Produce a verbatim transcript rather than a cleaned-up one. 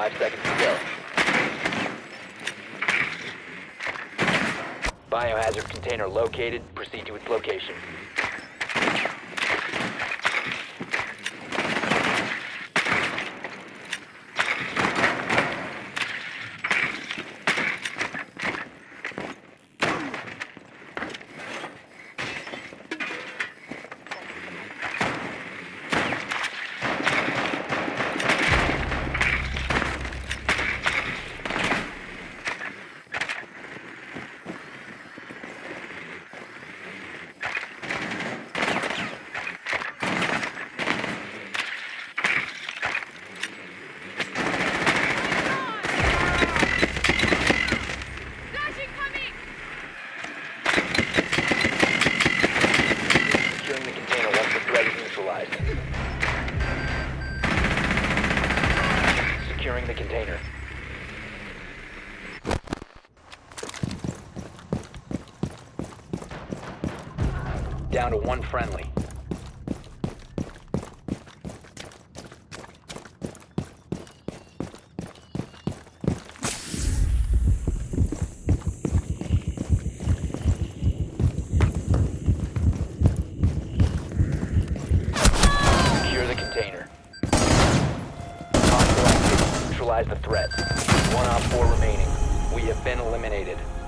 Five seconds to go. Biohazard container located. Proceed to its location. Securing the container. Down to one friendly. Secure the container. Neutralize the threat. One op four remaining. We have been eliminated.